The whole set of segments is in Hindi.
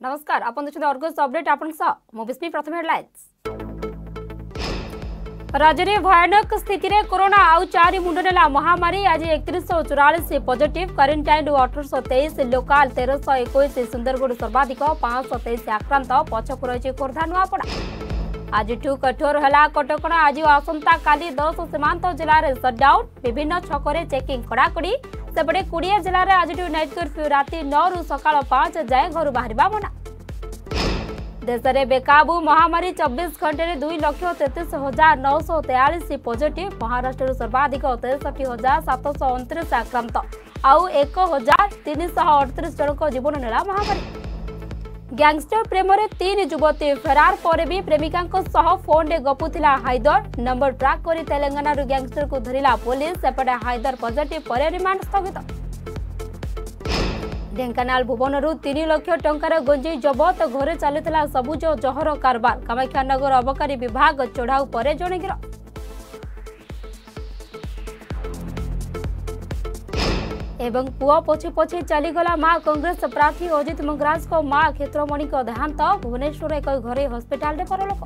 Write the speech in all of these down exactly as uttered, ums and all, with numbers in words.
नमस्कार आपण देखुछन अर्गस अपडेट आपण सा मो बिस्मी प्रथम हेडलाइंस। राज्य में भयानक स्थिति रे कोरोना आउ चारि मुंड नेला महामारी आज एकतीस सौ चौरालीस पॉजिटिव क्वारंटाइन अठारह सौ तेईस लोकाल तेरह सौ इक्कीस सुंदरगढ़ सर्वाधिक पांच सौ तेईस आक्रांत पछकु रही खोर्धा नुआपड़ा। आज कठोर है कटकणा आज आसंता काली दस सीमांत जिले में सटडाउन विभिन्न छकरे चेकिंग कड़ाकड़ी सेपटे कोड़िया जिले में आज नाइट कर्फ्यू राति नौ रु सका पांच जाए घर बाहर मना। देश में बेकाबू महामारी चौबीस घंटे में दुई लक्ष तैतीस हजार नौ सौ तेयालीस पॉजिटिव महाराष्ट्र सर्वाधिक तेसठी हजार सात सौ उनतीस आक्रांत आउ एक हजार तीन सौ अड़तीस जन जीवन नेला महामारी। गैंगस्टर प्रेम रे तीन युवती फेरार पर भी प्रेमिका फोन रे गपुथिला हाइदर नंबर ट्रैक करी तेलंगाना गैंगस्टर को धरिला पुलिस सेपटे हाइदर पॉजिटिव पर रिमांड स्थगित। ढेंकानाल भुवनरू तीन लाख टंकार गंजेई जबत घरे चलता सबुज जहर कारबार कामाख्यानगर अबकारी विभाग चढ़ाऊ पर जड़े गिरफ। एवं पुआ पछे पछे चलीगला मां कांग्रेस प्रार्थी अजित मंगराज को मां क्षेत्रमणि को देहांत भुवनेश्वर एक घरे हस्पिटाल रे परलोक।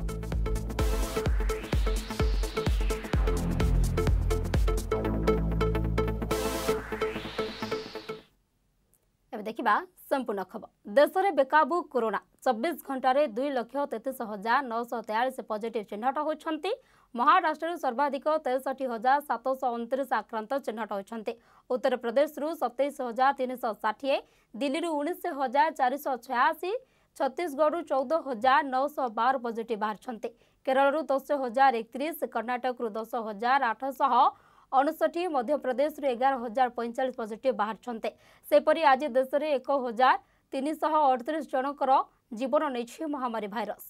देखा संपूर्ण खबर। देश में बेकाबू कोरोना चौबीस घंटे दुई लक्ष तैतीस हजार नौ सौ तेयालीस पॉजिटिव चिन्हट होती। महाराष्ट्र सर्वाधिक तेसठी हजार सात सौ उनतीस आक्रांत चिन्हट होती। उत्तर प्रदेश सतैश हजार तीन सौ षाठी दिल्ली उन्नीस हजार चार सौ छयासी छत्तीसगढ़ चौदह हजार नौ सौ बार पॉजिटिव बाहर। केरल दस हजार एकतीस कर्णाटक दस हजार आठशह अणसठी मध्य प्रदेश एगार हजार पैंचाश पॉजिटिव बाहर। सेपरी आज देश में एक हजार तीन सौ अड़तीस जनकर जीवन नहीं महामारी भाइरस।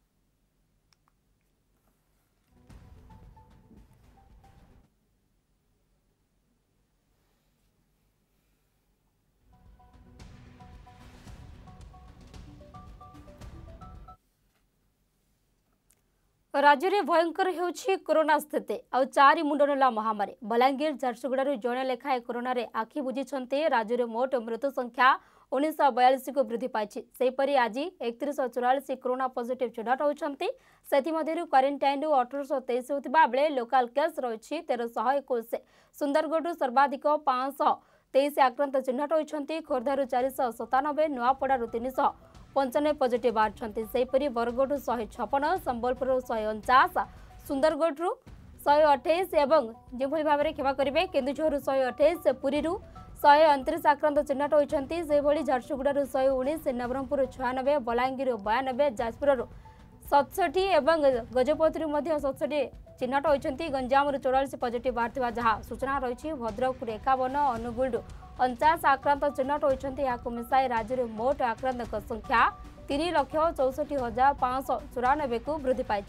राज्य में भयंकर होछि कोरोना स्थिति आउ चारि मुंड नेला महामारी। बलांगीर झारसुगुड़ारू जड़े लेखाएं कोरोना रे आखि बुझिछन्ते। राज्य में मोट मृत्यु संख्या उन्नीस सौ बयालीस को वृद्धि पाई। सेपरी आज एकतीस सौ चौरालीस कोरोना पॉजिटिव चिन्हट होती। सेमध्यु क्वारंटाइन अठारह सौ तेईस होता बेले लोकाल केस रही तेरह सौ इक्कीस। सुंदरगढ़ सर्वाधिक पांच सौ तेईस आक्रांत चिन्हट होती। खोर्धारू चार सौ सतानबे नुआपड़ारू तीन सौ पंचानबे पॉजिटिव बाहर। सेपरी बरगढ़ शहे छपन संबलपुर शहे अणचाश सुंदरगढ़ शहे अठाईस और जो भाव में क्षमा करेंगे केन्दुझर शहे अठाईस पुरी शहे अणतीस आक्रांत चिन्हट होती। से झारसुगुड़ारू शहे उन्नीस नवरंगपुर छयानबे बलांगीर बयानबे जाजपुर सतसठी और गजपति सतसठी चिन्हट होती। गंजाम चौरालीस पॉजिटिव बाहर जहाँ सूचना रही। भद्रक एकावन अनुगुल अणचाश आक्रांत चिन्हट होती। मिसाई राज्य में मोट आक्रांत संख्या तीन लक्ष चौसठी हजार पांच सौ चौरानबे को वृद्धि पाई।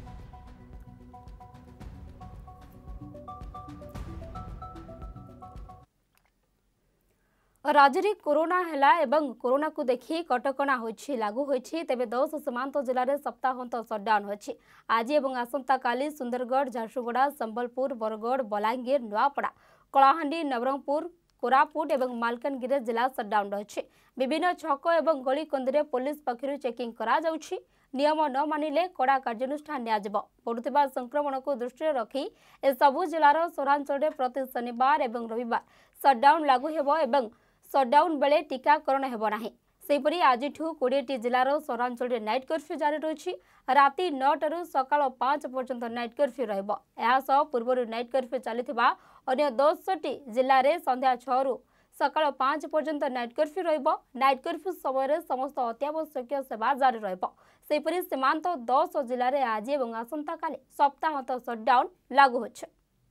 राज्य में कोरोना है एवं कोरोना को देखी कटकणा होछि लागू होछि। तेबे दस सीमांत जिले में सप्ताहांत सटडाउन होछि। आज और आसंता काली सुंदरगढ़ झारसुगुड़ा संबलपुर बरगढ़ बलांगीर नुआपड़ा कलाहांडी नवरंगपुर कोरापुट और मालकानगिरी जिला सटडाउन रही। विभिन्न छक और गली कंदी पुलिस पक्षर चेकिंग करा जाउछि। नियम न मानिले कड़ा कार्यानुष्ठान नियाजिब। बढ़ुवा संक्रमण को दृष्टि रखी ए सबु जिलार सहरांचल प्रति शनिवार और रविवार सटडाउन लागू हेबो एवं सटडाउन बेले टीकाकरण हेबो नाही। सेपरी आज कोड़े जिलार सहरांचल नाइट कर्फ्यू जारी रही। राति नौटू सका पांच पर्यंत नाइट कर्फ्यू रहा। पूर्व नाइट कर्फ्यू चली अन्य दसटी जिले में संध्या छु सका पांच पर्यंत नाइट कर्फ्यू रहिबो। नाइट कर्फ्यू समय समस्त अत्यावश्यक सेवा जारी रहिबो। सेपरी सीमांत दस जिले में आज और आसंता काली सप्ताहांत सटडाउन लागू होछि।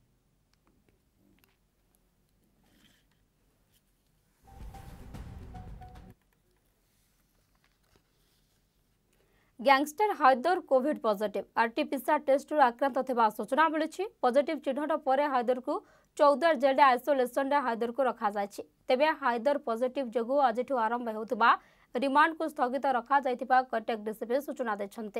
Gangster Haidar covid positive RTPCR test आक्रांत थिबा सूचना मिली। पॉजिटिव चिन्हट पर हाइदर को चौदह जेल आइसोलेशन हाइदर को रखा जायछि। तेबे हाइदर पॉजिटिव जगु आज आरंभ होता रिमांड को स्थगित रखा जायतिबा कटक डीसीपी सूचना देछन्ते।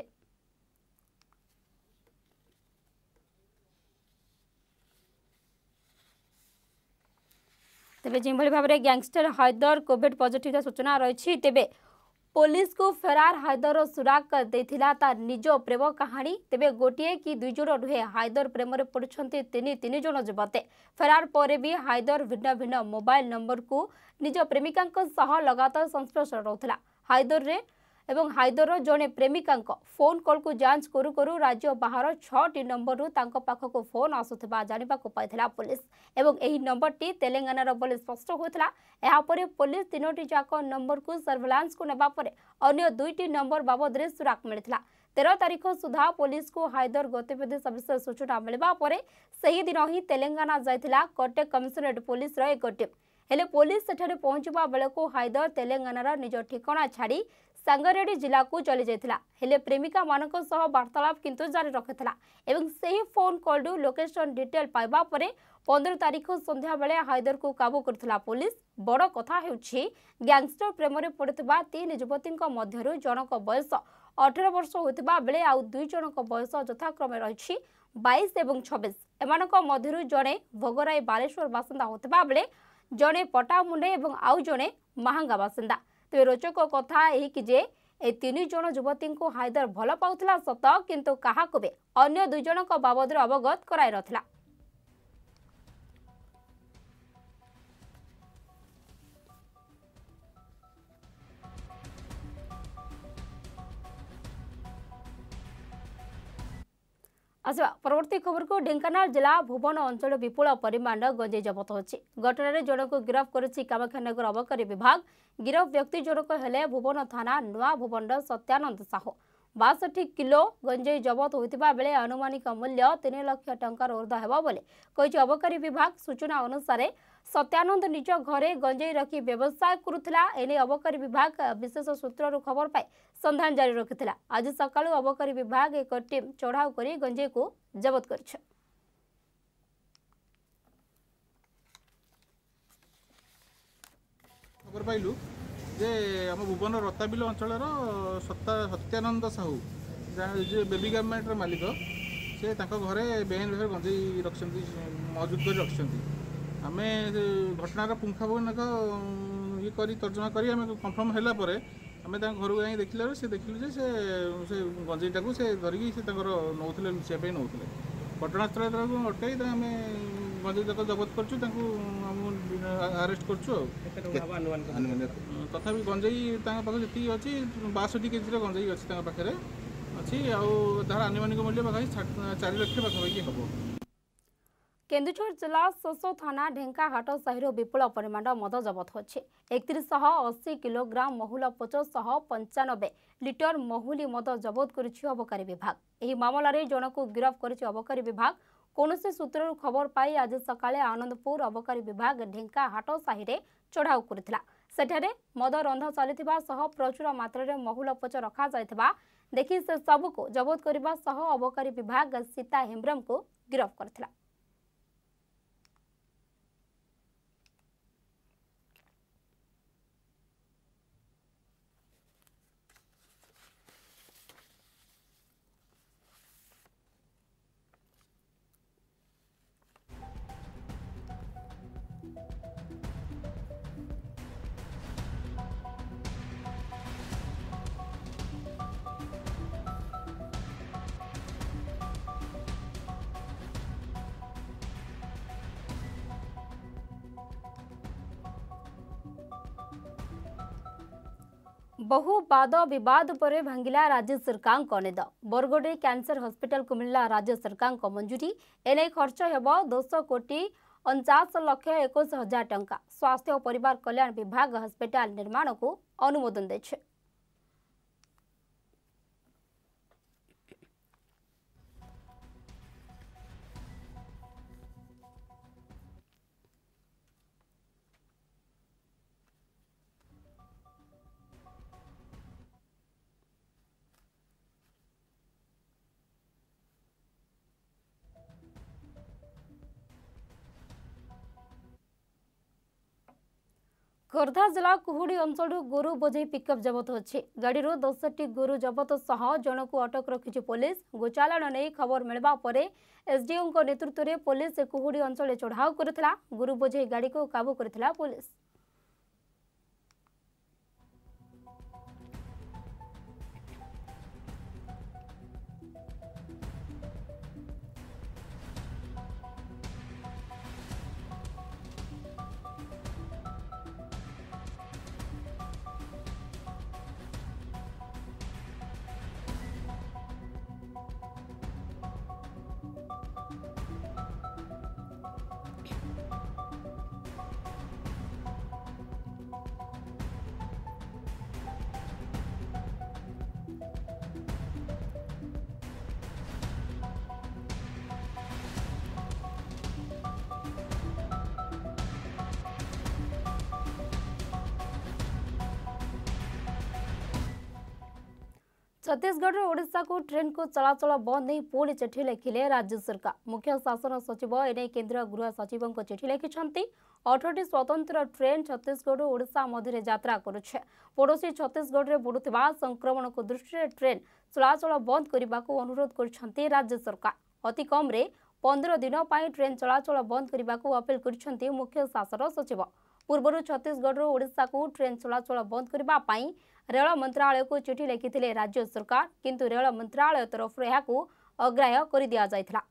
तेबे जिभली भाव में गैंगस्टर हाइदर कोविड पॉजिटिव सूचना रही। तेबे पुलिस को फेरार हायदर सुराग देथिला तार निज प्रेम कहानी तेबे गोटे कि दुई जन नुहे हायदर प्रेम रे पड़ुछंती तीन तीन जन युवती फेरार पर भी हायदर भिन्न भिन्न मोबाइल नंबर को निज प्रेमिका सह लगातार संस्पर्श रहउथला हायदर रे एवं हायदर जड़े प्रेमिका फोन कॉल को जांच करू करू राज्य बाहर छटी नंबर रु तांको पाखको फोन आसुथिबा जानिबा को पाइथिला पुलिस एवं एही नंबर टी तेलंगाना बोली स्पष्ट होता यापर पुलिस तीनोटी जाक नंबर को सर्वेलांस को नेबा परे अन्य दुईटी नंबर बाबद रे सुराक मिलिथिला तेरह तारीख सुधा पुलिस को हायदर गतिविधि सविशेष सूचना मिलवा परे सही दिन ही तेलंगाना जाइथिला कटक कमिशनरेट पुलिस रो एक टीम हेले पुलिस सेठारे पहुंचबा बेले को हायदर तेलंगाना निज ठिकाना छाड़ी सांगरेडी जिला को चली जाइथिला हेले प्रेमिका मानक सह वार्तालाप किंतु जारी रखिथिला एवं सही फोन कॉल रु लोकेशन डिटेल पाइबा परे पंद्रह तारीख संध्या बेले हायदर को काबू करथिला पुलिस बड़ कथा हेउछि गैंगस्टर प्रेम रे पड़ुथिबा तीन युवतीଙ୍କ मध्यरु जनक बयस अठारह वर्ष होतिबा बेले आउ दुई जनक बयस यथाक्रमे रहिछि बाईस एवं छब्बीस एमानक मध्यरु जणे भोगराई बालेश्वर बासिंदा होतिबा बेले जणे पटामुंडे एवं आउ जणे महांगा बासिंदा तेरे रोचक कथा यही कि जे ए तीन जन युवती को हायदर भल पाउथिला सत किंतु काहाको बे अन्य दुई जनक बाबद अवगत कराई नथिला आसवा परवर्ती खबर को ढेंकानाल जिला भुवन अंचल विपुल परिमाण गंजेई जबत होछि घटना जन को गिरफ करिछि कामाख्यानगर अबकारी विभाग गिरफ व्यक्ति जनक हेले भुवन थाना नुआ भुवन सत्यानंद साहू बासठी किलो गंजेई जबत होइतिबा बेले अनुमानिक मूल्य तीन लाख टंकार ऊर्ध्व हेबा बोले कहिछि अबकारी विभाग सूचना अनुसार सत्यानंद निज घरे गंजेई रखी व्यवसाय करुथिला एने अबकारी विभाग विशेष सूत्ररु खबर पाई संधान जारी रखिथिला आज सकाळु अबकारी विभाग एक टीम चढ़ाऊ करी गंजेई को जबत करिछ खबर पाइलु जे आम भुवन रताबिल अंचल सत्यानंद साहू जे बेबी गार्मेंट मालिक से घरे बेहन भाव गंजेई रखी मौजूद कर रखी आम घटनार पुंखानुपुंख ये कर तर्जमा कर कनफर्म है आम घर को जाए देखल से देखिलु से गंजेईटा को से धरिकी से नौले लुचापी नौले घटनास्थल अटकई आम गंजेई तक जबत कर आरेस्ट कर तथा गंजेई पाखे जी अच्छी बासठी केजी गंजेई अच्छी पाखे अच्छी आर आनुमानिक मूल्य पाखा चार लक्ष पाखापाखि हम केन्दुझर जिला सोसो थाना ढेंकाहाट साहिर विपुल परिमाण मद जबत होछि एकतीस अशी किलोग्राम महुल पचास पंचानबे लिटर महुली मद जबत करिछि अबकारी विभाग एही मामलारे जनकु गिरफ करिछि अबकारी विभाग कोनोसी सूत्ररु खबर पाई आज सकाळे आनंदपुर अबकारी विभाग ढेंकाहाट साहिरे चढ़ाऊ करथिला सेठारे मद रंध चलिथिबा सह प्रचुर मात्रा महुल पच रखा जायथिबा देखि से सबको जबत करबा सह अबकारी विभाग सीता हेम्ब्रम को गिरफ करथिला बहु वाद विवाद पर भांगिला राज्य सरकार को निद बरगढ़ कैंसर हॉस्पिटल को मिलला राज्य सरकार को मंजूरी एने खर्च हेब दस कोटी अनचाश लक्ष इक्कीस हजार टंका स्वास्थ्य और परिवार कल्याण विभाग हॉस्पिटल निर्माण को अनुमोदन देछे। खोर्धा जिला कुहुड़ी अंचल गोरु बोझे पिकअप जबत होछि गाड़ी दसटी गोरु जबत सह जन को अटक रखी पुलिस गोचालाण नहीं खबर मिलवा पर एसडीओ नेतृत्व में पुलिस कुहुड़ी अंचल चढ़ाऊ करथिला गोरु बोझे गाड़ी को काबू करथिला पुलिस। छत्तीसगढ़ ओडिशा को ट्रेन को चलाचल बंद नहीं पुणी चिठी लिखिले राज्य सरकार। मुख्य शासन सचिव एने केंद्र गृह सचिव चिठी लिखिं। अठटी स्वतंत्र ट्रेन छत्तीसगढ़ और ओडिशा मध्य यात्रा करुछे। पड़ोशी छत्तीसगढ़ में बढ़ुवा संक्रमण को दृष्टि ट्रेन चलाचल बंद करने को अनुरोध कर राज्य सरकार। अति कम रे पंद्रह दिन पर ट्रेन चलाचल बंद करने को अपील कर मुख्य शासन सचिव। पूर्व छत्तीसगढ़ और ओडिशा को ट्रेन चलाचल बंद करने रेल मंत्रालय को चिठी लिखिथिले राज्य सरकार, किंतु रेल मंत्रालय तरफ यह अग्राह्य कर दिया जायथिला।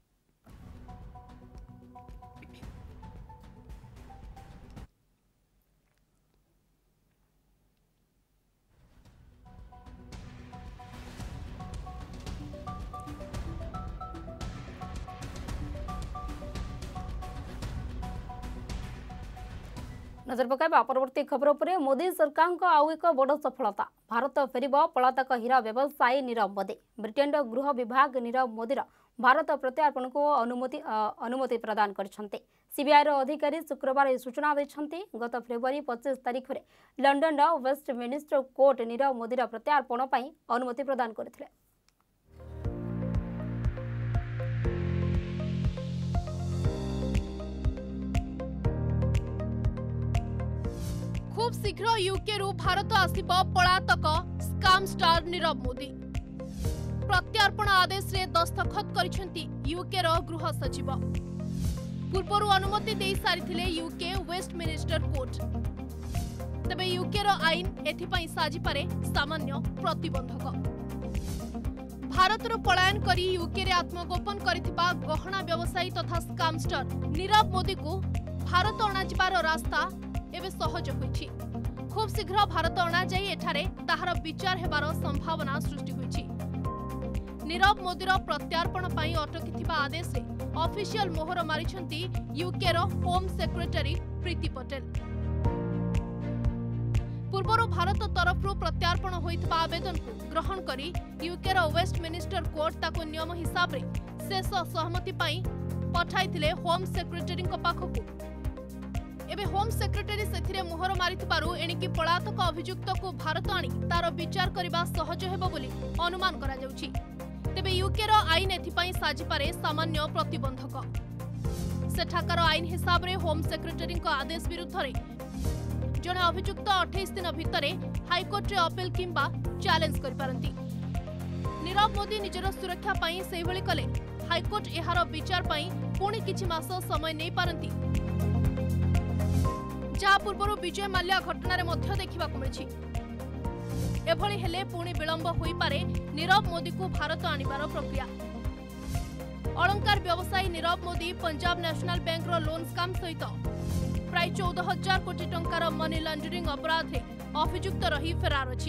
नजर पकाइबा परवर्ती खबर पर। मोदी सरकार को आउ एक बड़ सफलता। भारत फेरिब पलातक हीरा व्यवसायी नीरव मोदी। ब्रिटेन गृह विभाग नीरव मोदी भारत प्रत्यार्पण को अनुमति अनुमति प्रदान करछन्ते। सीबीआई अधिकारी शुक्रवार यह सूचना देछन्ते। गत फेब्रुआरी पच्चीस तारीख में London Westminster court Nirav Modi प्रत्यार्पण पर अनुमति प्रदान करथिले। खूब शीघ्र यूके रु भारत आसिब पलातक स्काम स्टार नीरव मोदी। प्रत्यार्पण आदेश रे दस्तखत करिसेंती यूके रो गृह सचिव। पूर्वरु अनुमति दे सारिथिले यूके वेस्टमिनिस्टर कोर्ट। तबे यूके रो आईन एथिपई साजी पारे सामान्य प्रतिबंधक। भारत रो पलायन करी यूके रे आत्मगोपन करिथिबा गहना व्यवसायी तथा स्काम स्टार नीरव मोदी को भारत अणाजिबार रास्ता एवं सहज होइछि। खूब शीघ्र भारत अणा जाई एठारे ताहार विचार हेबार संभावना सृष्टि होइछि। नीरव मोदी प्रत्यार्पण पई अटकिथिबा आदेश रे ऑफिशियल मोहर मारिछंती यूके रो होम सेक्रेटरी प्रीति पटेल। पूर्वरु भारत तरफरु प्रत्यार्पण होइथिबा आवेदन को ग्रहण करी यूके रो वेस्टमिनिस्टर कोर्ट ताको नियम हिसाब रे शेष सहमति पई पठाइथिले होम सेक्रेटरी को पाखकु। एबे होम सेक्रेटरी सेथिरे मोहर मारिथिबारु एणिकी पलातक अभियुक्त को भारत आनी तार विचार करबा सहज हेबो बोली अनुमान करा जाउछि। तेबे यूके रो आईन एथिपई साजी पारे सामान्य प्रतिबंधक। सेठाकार आईन हिसाब रे होम सेक्रेटरी को आदेश विरुद्ध रे जने अभियुक्त अट्ठाईस दिन भितरे हाईकोर्ट रे अपील किंबा चैलेंज करि पारंती। नीरव मोदी निजर सुरक्षा पई सेहि भली कले हाईकोर्ट एहार विचार पई पुणी किछि मास समय नै पारंती। जहाँ पूर्व विजय माल्या घटना रे मध्य देखा मिली। एभली हेले पुणी विलंब होई पारे नीरव मोदी को भारत आनिबार प्रक्रिया। अलंकार व्यवसायी नीरव मोदी पंजाब नेशनल बैंक रो लोन स्काम सहित प्राय चौदह हजार कोटी टंकार मनी लॉन्ड्रिंग अपराध रे अभियुक्त रही फेरार अछि।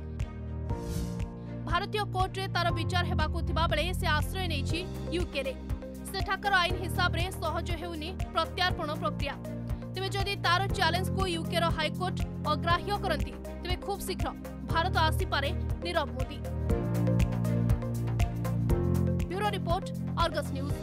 भारतीय कोर्ट रे तार विचार हेबाकु थिबा बेले से आश्रय नेछि यूके रे। सेठाकर आईन हिसाब रे सहज हेउनी प्रत्यार्पण प्रक्रिया। तेबे जदि तार चैलेंज को यूके रो हाईकोर्ट अग्राह्य करंती तेबे खूब शीघ्र भारत आसी पारे Nirav Modi. Bureau report Argus news.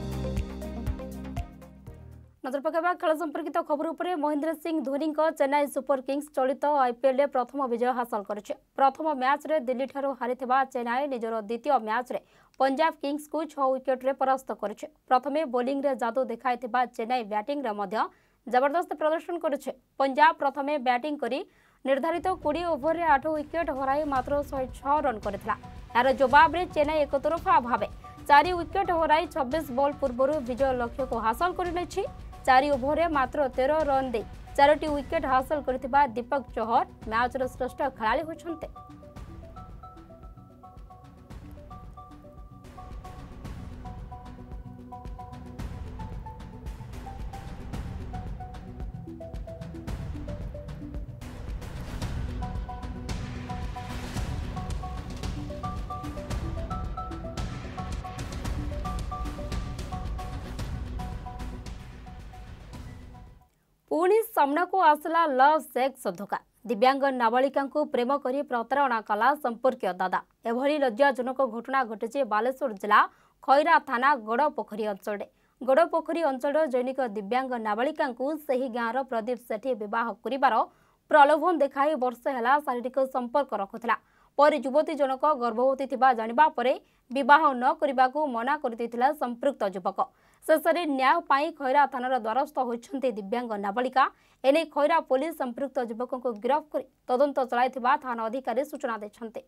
नजर पकाइबा खेल संपर्कित खबर उपरे। महेंद्र सिंह धोनी को चेन्नई सुपर किंग्स चलित आईपीएल रे प्रथम विजय हासिल करिছে। प्रथम मैच रे दिल्ली ठारो हारिथिबा चेन्नई निजर द्वितीय मैच रे पंजाब किंग्स को छह विकेट रे परास्त करिছে। प्रथमे बोलिंग रे जादू देखाइथिबा चेन्नई बैटिंग रे मध्य जबरदस्त प्रदर्शन करुছে। पंजाब प्रथमे बैटिंग करी निर्धारित बीस ओवर रे आठ विकेट हराई मात्र एक सौ छह रन करथिला। यार जवाब रे चेन्नई एक तरफा भावे चार विकेट हराई छब्बीस बॉल पूर्व विजय लक्ष्य को हासिल कर चार ओवर रे मात्र तेरह रन दे चारोटी विकेट हासिल करथिबा दीपक चहर मैच रो श्रेष्ठ खेलाड़ी होछन्ते। पुणी सामना को आसला लव सेक्स धोखा। दिव्यांग नाबालिका को प्रेम करी प्रतारणा कला संपर्कीय दादा। एभली लज्जाजनक घटना घटिছে बालेश्वर जिला खैरा थाना गड़पोखरी अंचल। गड़पोखरी अंचल जैनिक दिव्यांग नाबालिका को सही गाँवर प्रदीप सेठी विवाह करिबार प्रलोभन देखाई वर्ष है शारीरिक संपर्क रखुला। पर युवती जनक गर्भवती थिबा जानिबा परे विवाह न करबाकू मना करथिला संपृक्त युवक। शेषे न्याय पाई खैरा थानार द्वारस्थ होइछन्ते दिव्यांग नाबालिका। एने खैरा पुलिस संपृक्त युवक को गिरफ्त कर तदंत चलाइथिबा थाना अधिकारी सूचना दैछन्ते।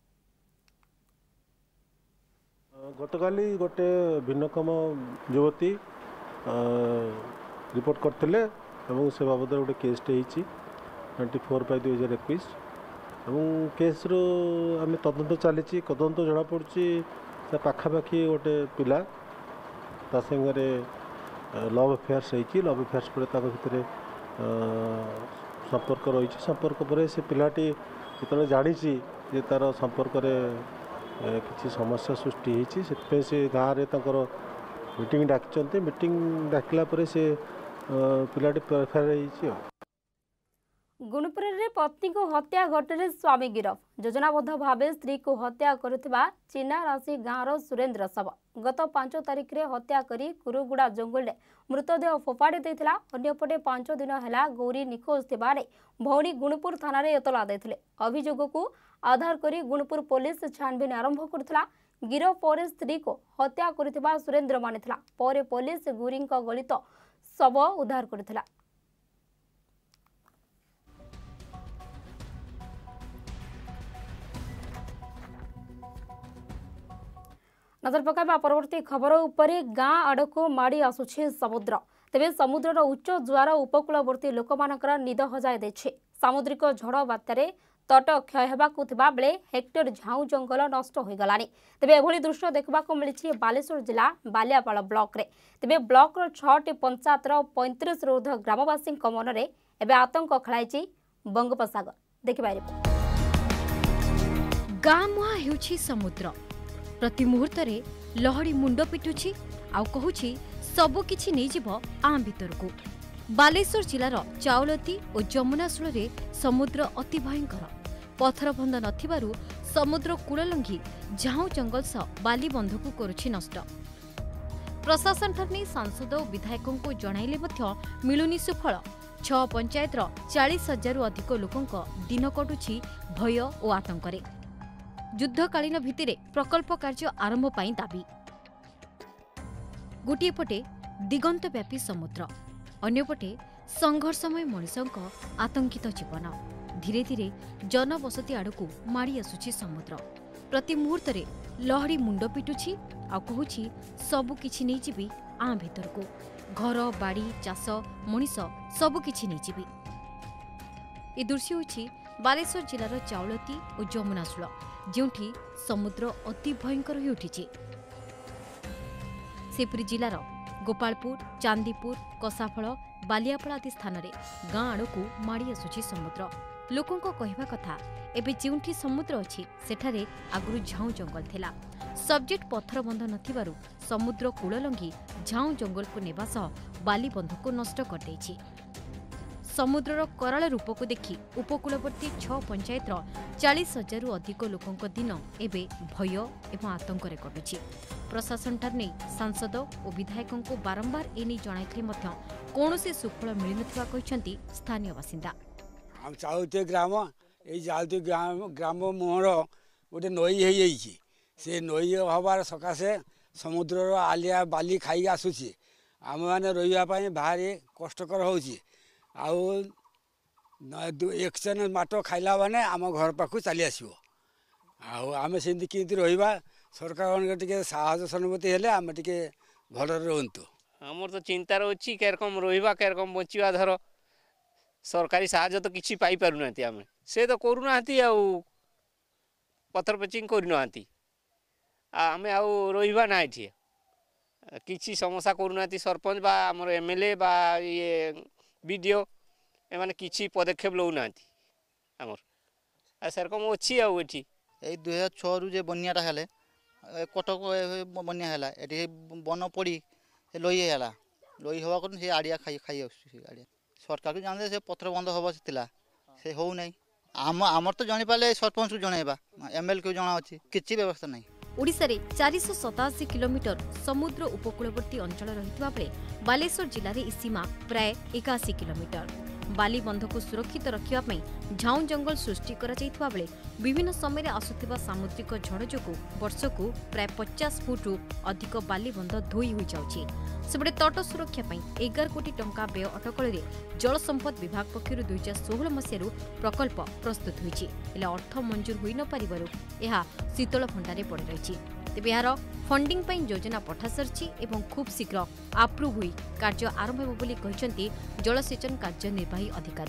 गतकाली गोटे भिन्नक्षम युवती रिपोर्ट करते और से बाबद गोटे केसटे होती ट्वेंटी फोर बाय दुई हजार एक केस आम तदंत चली तदंत जनापड़ी पाखापाखि गोटे पिला ता संगे लव अफेयर्स होती लव अफेयर्स पर भितर संपर्क रही संपर्क पर से पिलाटी जो जानी तार संपर्क किसी समस्या सृष्टि होती से, से गाँव में मीटिंग डाकी मीटिंग डाकिला से पिलाटी फेरार होती। गुणपुर में पत्नी को हत्या घटने स्वामी गिरफ। योजनाबद्ध भाव स्त्री को हत्या करुथिबा चिना राशि गाँवर सुरेन्द्र शव गत पांच तारिख में हत्या करी कुरुगुड़ा जंगल में मृतदेह फोपाड़ी देथिला। अन्यपटे पांच दिन है गौरी निखोज थिबारे भौणी गुणपुर थाना रे एतला देथिले। अभियोग को आधार करी गुणपुर पुलिस छानबीन आरंभ करथिला। गिरफ पर स्त्री को हत्या करुथिबा सुरेन्द्र मानिथिला। पर पुलिस गुरी गलित शव उद्धार करथिला। नजर पकाइबा परवर्ती खबर उपरे गाँ आड़क माड़ी आसुछि समुद्र। तेबे समुद्रर उच्च ज्वार उपकूलवर्ती लोकमानकर निद हजाई देछि। सामुद्रिक झड़ बात्यारे तट क्षय हेबाकु थिबा बेले हेक्टर झाऊ जंगल नष्ट हो गलानी। तेबे एभली दृश्य देखबाकु मिलिछि बालेश्वर जिला बालियापाल ब्लॉक रे। तेबे ब्लॉक रो छटी पंचायतर पैंतीस ऊर्ध ग्रामवासी मनरे एबे आतंक खेलाइछि बंगोपसागर। देखिबा रिपोर्ट। गाँ मुहा हेउछि समुद्र। प्रति मुहूर्त रे लहड़ी मुंड पिटुछि आउ कहूछि सबु किछि नै जिवो आम भितर को। बालेश्वर जिलार चाउलती और जमुनाशूल रे समुद्र अति भयंकर। पथर बंध नथिबारु समुद्र कूल लंघी झाऊ जंगल सह बाली बंधक करुछि नष्ट। प्रशासन ठानी सांसद और विधायकों को जणाइले मध्य मिलुनी सुफल। छ पंचायतर चालीस हजार अधिक लोकंक दिन कटुछि भय और आतंकरे। युद्धकालीन भित्तिरे प्रकल्प कार्य आरंभ पाई दाबी। गोटे पटे दिगंतव्यापी समुद्र, अन्यपटे संघर्षमय मनिषंक आतंकित जीवन। धीरे धीरे जनबसती आड़कू माड़ी आसुछि समुद्र। प्रति मुहूर्त रे लहड़ी मुंड पिटुछि आ कहूछि सबु किछि नै जिबि आ भितर को। घर बाड़ी चाष मनिष सबु किछि नै जिबि। ए दृश्य होछि बालेश्वर जिलार चाउलती और जमुनाशूल जोठी समुद्र अति भयंकर हो उठी। सेपरी जिलार गोपालपुर, चांदीपुर, कसाफल, बालियापाल आदि स्थान में गाँ आड़कू माड़ी आसुछि समुद्र। लोकों को कहवा कथा एबे जोठी समुद्र अच्छी सेठारे आगुरु झाऊ जंगल थिला। सब्जेक्ट पत्थर बंध नथिबारु समुद्र कूल लंघी झाऊ जंगल को नेबा सह बाली बंध को नष्ट कर दैछि। समुद्रर कराल रूप को देखि उपकूलवर्ती छ पंचायतर चालीस हजार अधिक लोकों दिन एबे भय एवं आतंक कटुछि। प्रशासन ठार नहीं सांसद और विधायकों को बारंबार एने जणाइथिले मध्य कौनसी सुफल मिल नथिबा कहिसंती स्थानीय बासिंदा। हम चाउते ग्राम ए जालती ग्राम ग्राम मोहर गोटे नई हो जाइए। से नई हबार सकाशे समुद्रर आलिया बाली खाई आसुछि। आम मैंने रही भारी कष्टकर होछि। आउ एक्शन माट खाइला माने आम घर पाखु चली आसो। आम से रहा सरकार टे साहस सहानुभूति हेले आम टे भल रुहतु। आमर तो चिंतार अच्छी कैरकम रहा कैरकम बचा धर सरकारी साहाय्य तो किसी पाई पारु नांती। आम से तो करू नांती आउ पत्थर पेचिंग करू नांती। आमे आउ रहिबा ना एठी किसी समस्या करू नांती। सरपंच बा हमर एमएलए बा ये वीडियो एमाने किसी पदक्षेप लौ नांती। हमर आ सरकम अछि आउ एठी ए दो हज़ार छह रु जे बन्याटा हेले कटक बन्या हेला एठी बन पड़ी से लई हेला लई हवा कोन से आड़िया खाई खाई आसी आड़िया सरकार को जानते से पत्र बंद हवा से से हो नहीं। आम आमर तो जानी पाले सरपंच को जणाइबा एमएल को जणा अछि किछि व्यवस्था नहीं। ओडिशा रे चार सौ सतासी किलोमीटर समुद्र उपकूलवर्ती अंचल रहितबा बेले बालेश्वर जिले में ई सीमा प्राय इक्यासी किलोमीटर। बाली बंध को सुरक्षित रखिबा झाऊ जंगल सृष्टि करा जायथिबा बेले विभिन्न समय आसुथिबा सामुद्रिक झड़ जोगु वर्षकु प्राय पचास फुट रु अधिक बाली बंध धोई होई जाउछि। सेबडे तट सुरक्षा एगार कोटी टंका व्यय अटकल जल संपद विभाग पक्षर दुई हजार षोह मसीह प्रकल्प प्रस्तुत होइछि। हेले अर्थ मंजूर होई न पारिबारु एहा शीतल भंडारे पड़े रही। तेबे यार फंडिंग पई योजना पठा सरछि एवं खूब शीघ्र अप्रूव होई कार्य आरंभ हेबो बोली कहिसंती जलसेचन कार्यनिर्वाही अधिकारी।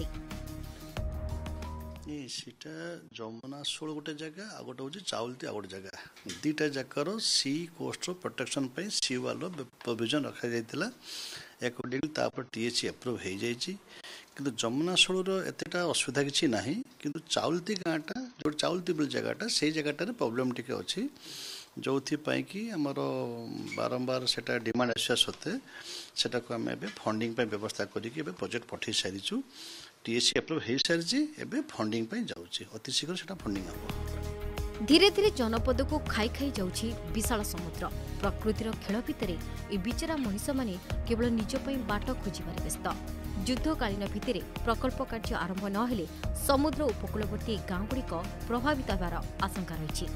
सीटा जमुना सोल गोटे जगह आ गोटे हूँ चाउलती आ गोटे जगह दीटा जकार सी कोस्ट प्रोटेक्शन पे सी वाल प्रोविजन रखा जाइतिला अकॉर्डिंगली तापर टीएचसी अप्रूव हो जाइए किंतु जमुना सोलर एतेटा असुविधा किसी ना किंतु चाउलती गाँटा जो चाउलती बोल जगहटा से जगहटार प्रोब्लेम टी अच्छी जो कि आमर बारंबार सेटा डिमांड आसा सत्वे सेटा को आम ए फंडिंग व्यवस्था करके प्रोजेक्ट पठे सारीचु टीएससी अप्रूव हो सारी एवं फंडिंग जाऊँगी अति शीघ्र से फंडिंग हम। धीरे धीरे जनपद को खाई खाई जाउछि विशाल समुद्र। प्रकृतिर खेल भितर ए बिचरा मनीष माने केवल निज पई बाट खोजिबारे व्यस्त। युद्धकालीन भित्तिरे प्रकल्प कार्य आरंभ न हेले समुद्र उपकूलवर्ती गाँवगुड़िक प्रभावित होबार आशंका रही।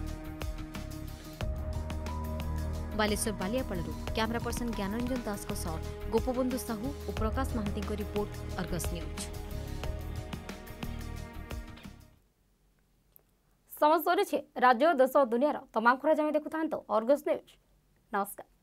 बालेश्वर बालियापालू कैमरा पर्सन ज्ञानरंजन दास गोपबंधु साहू और Prakash Mahanti report Argus news. समस्त राज्य देश दुनिया तमाम खबर जमी देखुता अर्गस न्यूज। नमस्कार।